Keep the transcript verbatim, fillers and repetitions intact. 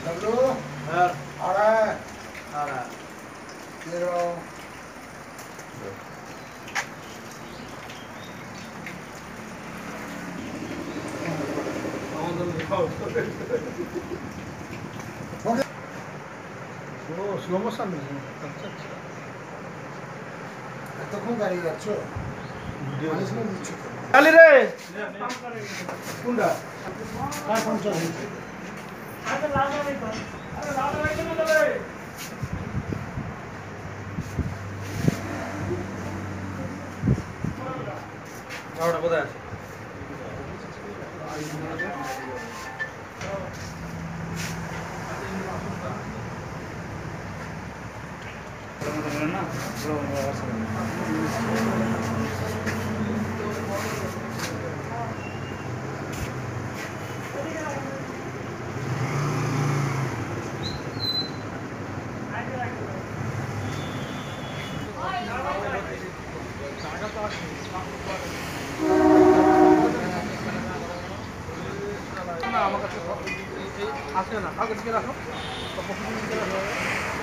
Lalu, alright, Alright. zero. ও slow motion আচ্ছা আচ্ছা এতক্ষণ দাঁড়িয়ে যাচ্ছ পানিশমেন্ট দিচ্ছ তো চালি রে কোনটা কার পঞ্চাশ হয়েছে আরে লাল লাল কর আরে লাল লাল কেন দেবে ওটা কোথায় আছে না আমার কাছে আসে না কালকে থেকে রাখো